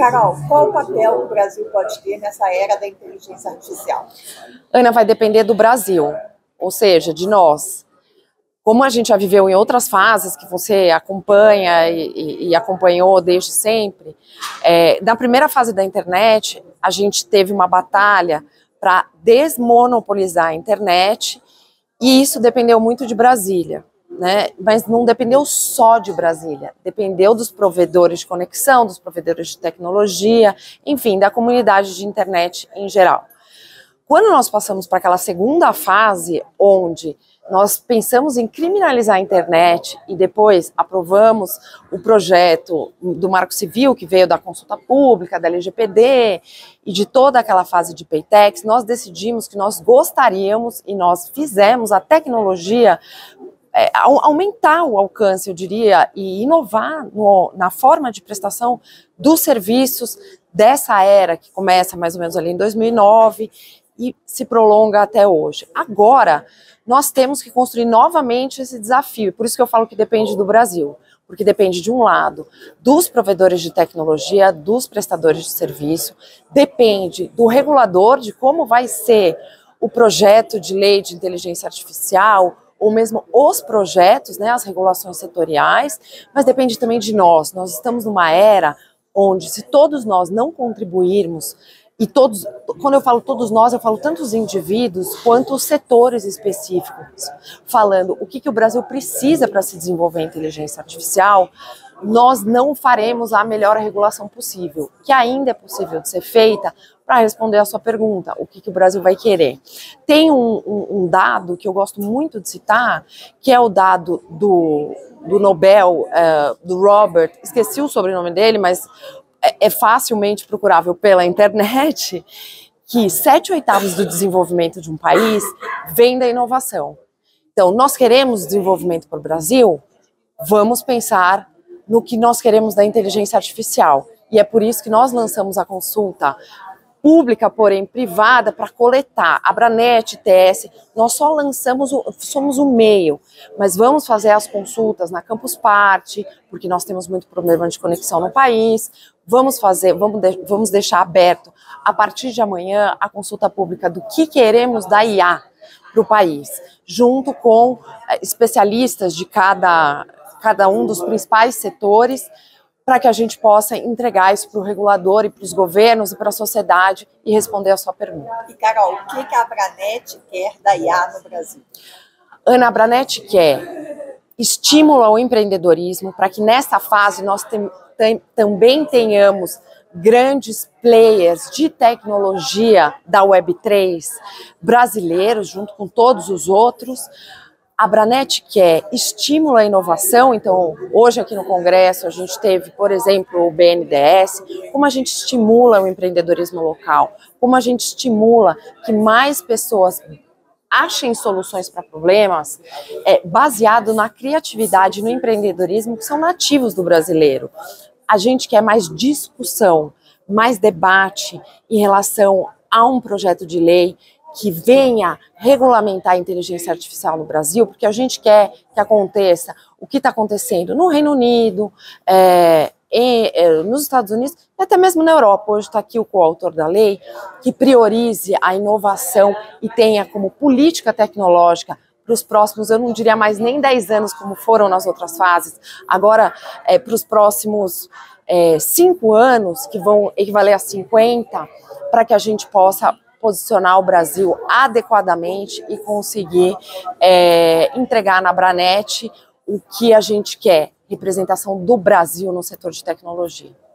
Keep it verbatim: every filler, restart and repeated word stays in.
Carol, qual o papel que o Brasil pode ter nessa era da inteligência artificial? Ana, vai depender do Brasil, ou seja, de nós. Como a gente já viveu em outras fases, que você acompanha e, e, e acompanhou desde sempre, é, na primeira fase da internet, a gente teve uma batalha para desmonopolizar a internet, e isso dependeu muito de Brasília, né? Mas não dependeu só de Brasília, dependeu dos provedores de conexão, dos provedores de tecnologia, enfim, da comunidade de internet em geral. Quando nós passamos para aquela segunda fase, onde nós pensamos em criminalizar a internet e depois aprovamos o projeto do Marco Civil, que veio da consulta pública, da L G P D e de toda aquela fase de Paytex, nós decidimos que nós gostaríamos e nós fizemos a tecnologia é, aumentar o alcance, eu diria, e inovar no, na forma de prestação dos serviços dessa era que começa mais ou menos ali em dois mil e nove e se prolonga até hoje. Agora, nós temos que construir novamente esse desafio, por isso que eu falo que depende do Brasil, porque depende de um lado dos provedores de tecnologia, dos prestadores de serviço, depende do regulador, de como vai ser o projeto de lei de inteligência artificial, ou mesmo os projetos, né, as regulações setoriais, mas depende também de nós. Nós estamos numa era onde, se todos nós não contribuirmos, e todos, quando eu falo todos nós, eu falo tanto os indivíduos quanto os setores específicos, falando o que, que o Brasil precisa para se desenvolver a inteligência artificial, nós não faremos a melhor regulação possível, que ainda é possível de ser feita para responder a sua pergunta, o que, que o Brasil vai querer. Tem um, um, um dado que eu gosto muito de citar, que é o dado do, do Nobel, uh, do Robert, esqueci o sobrenome dele, mas é facilmente procurável pela internet, que sete oitavos do desenvolvimento de um país vem da inovação. Então, nós queremos desenvolvimento para o Brasil? Vamos pensar no que nós queremos da inteligência artificial. E é por isso que nós lançamos a consulta pública, porém privada, para coletar. Abranet, T S, nós só lançamos, o, somos o meio, mas vamos fazer as consultas na Campus Party, porque nós temos muito problema de conexão no país, vamos fazer, vamos, de, vamos deixar aberto, a partir de amanhã, a consulta pública do que queremos da I A para o país, junto com especialistas de cada, cada um dos principais setores, para que a gente possa entregar isso para o regulador e para os governos e para a sociedade e responder a sua pergunta. E, Carol, o que, que a Abranet quer da I A no Brasil? Ana, a Abranet quer estímulo ao empreendedorismo para que nessa fase nós tem, tem, também tenhamos grandes players de tecnologia da Web três brasileiros, junto com todos os outros. A Abranet quer estímulo à inovação, então hoje aqui no Congresso a gente teve, por exemplo, o B N D E S, como a gente estimula o empreendedorismo local, como a gente estimula que mais pessoas achem soluções para problemas é, baseado na criatividade e no empreendedorismo que são nativos do brasileiro. A gente quer mais discussão, mais debate em relação a um projeto de lei que venha regulamentar a inteligência artificial no Brasil, porque a gente quer que aconteça o que está acontecendo no Reino Unido, é, em, é, nos Estados Unidos e até mesmo na Europa. Hoje está aqui o coautor da lei, que priorize a inovação e tenha como política tecnológica para os próximos, eu não diria mais nem dez anos como foram nas outras fases, agora é, para os próximos é, cinco anos, que vão equivaler a cinquenta, para que a gente possa posicionar o Brasil adequadamente e conseguir é, entregar na Abranet o que a gente quer, representação do Brasil no setor de tecnologia.